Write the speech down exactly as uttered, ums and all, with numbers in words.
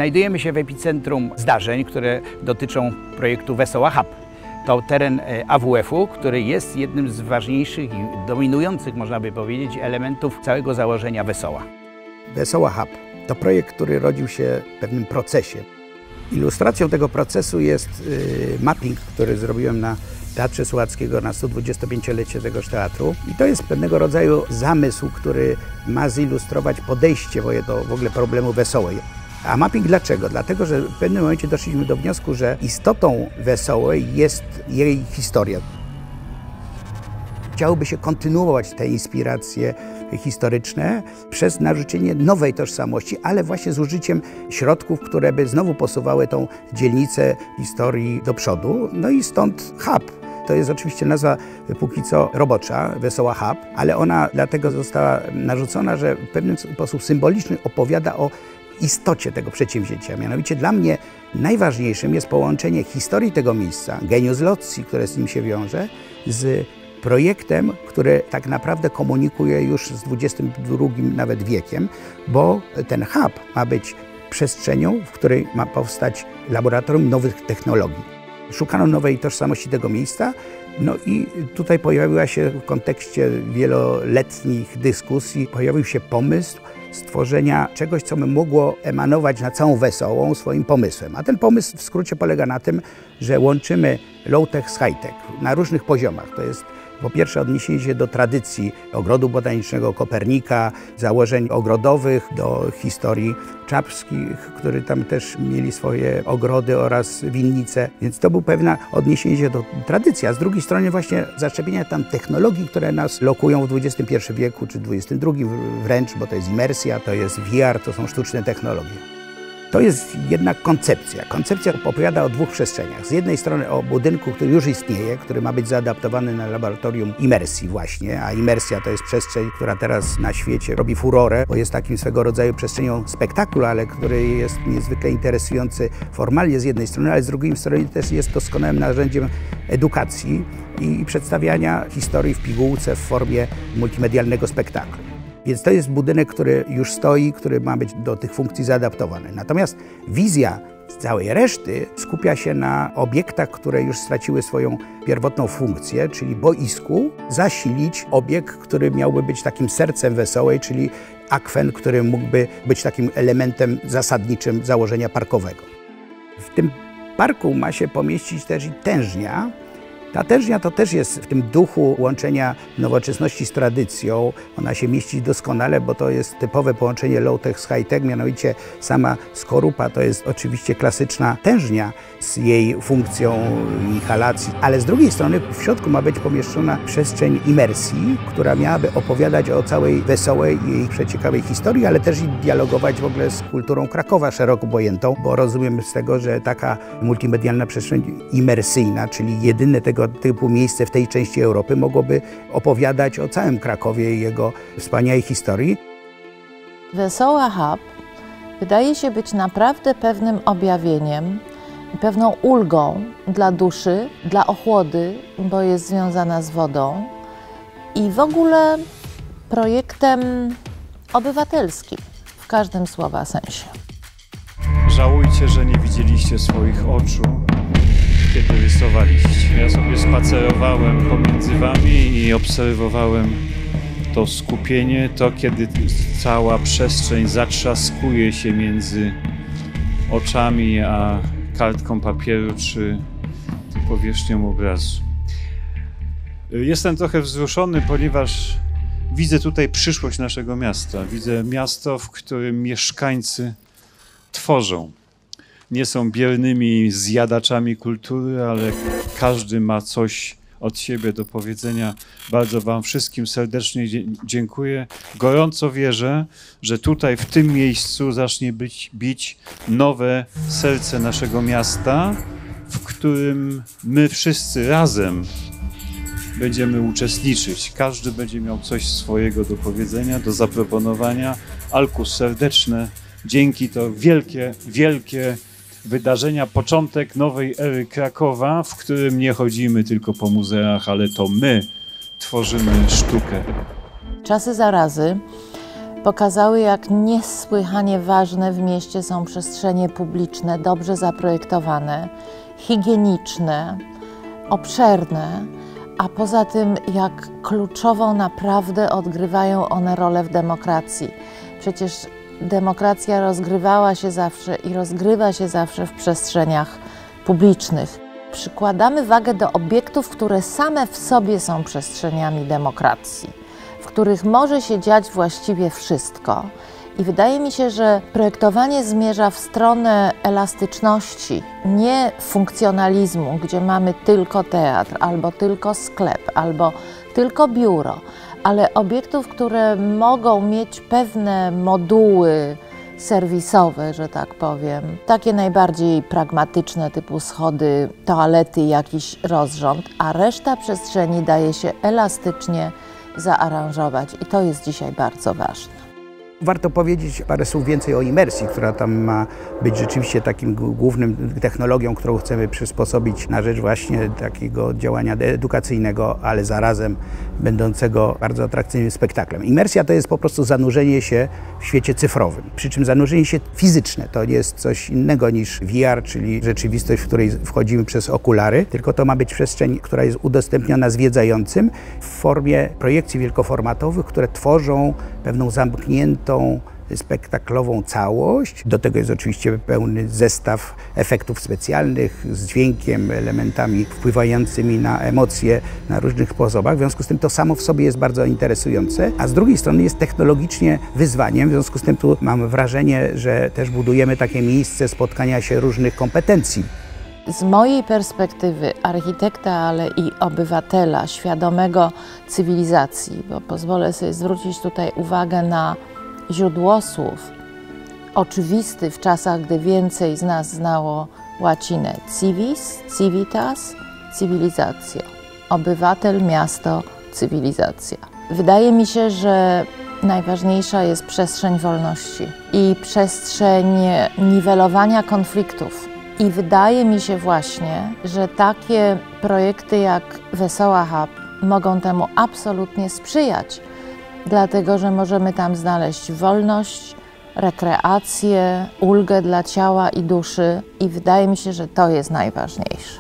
Znajdujemy się w epicentrum zdarzeń, które dotyczą projektu Wesoła Hub. To teren A W F-u, który jest jednym z ważniejszych i dominujących, można by powiedzieć, elementów całego założenia Wesoła. Wesoła Hub to projekt, który rodził się w pewnym procesie. Ilustracją tego procesu jest mapping, który zrobiłem na Teatrze Słuchackiego na sto dwudziestopięciolecie tegoż teatru. I to jest pewnego rodzaju zamysł, który ma zilustrować podejście do w ogóle problemu Wesołej. A mapping dlaczego? Dlatego, że w pewnym momencie doszliśmy do wniosku, że istotą Wesołej jest jej historia. Chciałoby się kontynuować te inspiracje historyczne przez narzucenie nowej tożsamości, ale właśnie z użyciem środków, które by znowu posuwały tą dzielnicę historii do przodu. No i stąd Hub. To jest oczywiście nazwa póki co robocza, Wesoła Hub, ale ona dlatego została narzucona, że w pewien sposób symboliczny opowiada o istocie tego przedsięwzięcia. Mianowicie dla mnie najważniejszym jest połączenie historii tego miejsca, genius loci, które z nim się wiąże, z projektem, który tak naprawdę komunikuje już z dwudziestym drugim nawet wiekiem, bo ten hub ma być przestrzenią, w której ma powstać laboratorium nowych technologii. Szukano nowej tożsamości tego miejsca, no i tutaj pojawiła się w kontekście wieloletnich dyskusji, pojawił się pomysł stworzenia czegoś, co by mogło emanować na całą Wesołą swoim pomysłem. A ten pomysł w skrócie polega na tym, że łączymy low-tech z high-tech na różnych poziomach. To jest po pierwsze odniesienie się do tradycji ogrodu botanicznego Kopernika, założeń ogrodowych, do historii czapskich, którzy tam też mieli swoje ogrody oraz winnice. Więc to było pewne odniesienie się do tradycji, a z drugiej strony właśnie zaszczepienia tam technologii, które nas lokują w dwudziestym pierwszym wieku czy dwudziestym drugim wręcz, bo to jest imersja, to jest V R, to są sztuczne technologie. To jest jednak koncepcja. Koncepcja opowiada o dwóch przestrzeniach. Z jednej strony o budynku, który już istnieje, który ma być zaadaptowany na laboratorium imersji właśnie, a imersja to jest przestrzeń, która teraz na świecie robi furorę, bo jest takim swego rodzaju przestrzenią spektaklu, ale który jest niezwykle interesujący formalnie z jednej strony, ale z drugiej strony też jest doskonałym narzędziem edukacji i przedstawiania historii w pigułce w formie multimedialnego spektaklu. Więc to jest budynek, który już stoi, który ma być do tych funkcji zaadaptowany. Natomiast wizja całej reszty skupia się na obiektach, które już straciły swoją pierwotną funkcję, czyli boisku, zasilić obiekt, który miałby być takim sercem Wesołej, czyli akwen, który mógłby być takim elementem zasadniczym założenia parkowego. W tym parku ma się pomieścić też i tężnia. Ta tężnia to też jest w tym duchu łączenia nowoczesności z tradycją. Ona się mieści doskonale, bo to jest typowe połączenie low-tech z high-tech, mianowicie sama skorupa to jest oczywiście klasyczna tężnia z jej funkcją inhalacji, ale z drugiej strony w środku ma być pomieszczona przestrzeń imersji, która miałaby opowiadać o całej Wesołej i jej przeciekawej historii, ale też i dialogować w ogóle z kulturą Krakowa szeroko pojętą, bo rozumiem z tego, że taka multimedialna przestrzeń imersyjna, czyli jedyne tego typu miejsce w tej części Europy mogłoby opowiadać o całym Krakowie i jego wspaniałej historii. Wesoła Hub wydaje się być naprawdę pewnym objawieniem, pewną ulgą dla duszy, dla ochłody, bo jest związana z wodą i w ogóle projektem obywatelskim w każdym słowa sensie. Żałujcie, że nie widzieliście swoich oczu, kiedy rysowaliście. Ja sobie spacerowałem pomiędzy wami i obserwowałem to skupienie, to kiedy cała przestrzeń zatrzaskuje się między oczami a kartką papieru czy powierzchnią obrazu. Jestem trochę wzruszony, ponieważ widzę tutaj przyszłość naszego miasta. Widzę miasto, w którym mieszkańcy tworzą. Nie są biernymi zjadaczami kultury, ale każdy ma coś od siebie do powiedzenia. Bardzo wam wszystkim serdecznie dziękuję. Gorąco wierzę, że tutaj w tym miejscu zacznie być, bić nowe serce naszego miasta, w którym my wszyscy razem będziemy uczestniczyć. Każdy będzie miał coś swojego do powiedzenia, do zaproponowania. Alkus, serdeczne dzięki, to wielkie, wielkie wydarzenia, początek nowej ery Krakowa, w którym nie chodzimy tylko po muzeach, ale to my tworzymy sztukę. Czasy zarazy pokazały, jak niesłychanie ważne w mieście są przestrzenie publiczne, dobrze zaprojektowane, higieniczne, obszerne, a poza tym jak kluczową naprawdę odgrywają one rolę w demokracji. Przecież demokracja rozgrywała się zawsze i rozgrywa się zawsze w przestrzeniach publicznych. Przykładamy wagę do obiektów, które same w sobie są przestrzeniami demokracji, w których może się dziać właściwie wszystko. I wydaje mi się, że projektowanie zmierza w stronę elastyczności, nie funkcjonalizmu, gdzie mamy tylko teatr, albo tylko sklep, albo tylko biuro, ale obiektów, które mogą mieć pewne moduły serwisowe, że tak powiem, takie najbardziej pragmatyczne, typu schody, toalety, jakiś rozrząd, a reszta przestrzeni daje się elastycznie zaaranżować i to jest dzisiaj bardzo ważne. Warto powiedzieć parę słów więcej o imersji, która tam ma być rzeczywiście takim głównym technologią, którą chcemy przysposobić na rzecz właśnie takiego działania edukacyjnego, ale zarazem będącego bardzo atrakcyjnym spektaklem. Imersja to jest po prostu zanurzenie się w świecie cyfrowym, przy czym zanurzenie się fizyczne to jest coś innego niż V R, czyli rzeczywistość, w której wchodzimy przez okulary, tylko to ma być przestrzeń, która jest udostępniona zwiedzającym w formie projekcji wielkoformatowych, które tworzą pewną zamkniętą spektaklową całość. Do tego jest oczywiście pełny zestaw efektów specjalnych z dźwiękiem, elementami wpływającymi na emocje na różnych sposobach. W związku z tym to samo w sobie jest bardzo interesujące, a z drugiej strony jest technologicznie wyzwaniem. W związku z tym tu mam wrażenie, że też budujemy takie miejsce spotkania się różnych kompetencji. Z mojej perspektywy architekta, ale i obywatela świadomego cywilizacji, bo pozwolę sobie zwrócić tutaj uwagę na źródłosłów oczywisty w czasach, gdy więcej z nas znało łacinę. Civis, civitas, cywilizacja. Obywatel, miasto, cywilizacja. Wydaje mi się, że najważniejsza jest przestrzeń wolności i przestrzeń niwelowania konfliktów. I wydaje mi się właśnie, że takie projekty jak Wesoła Hub mogą temu absolutnie sprzyjać, dlatego że możemy tam znaleźć wolność, rekreację, ulgę dla ciała i duszy i wydaje mi się, że to jest najważniejsze.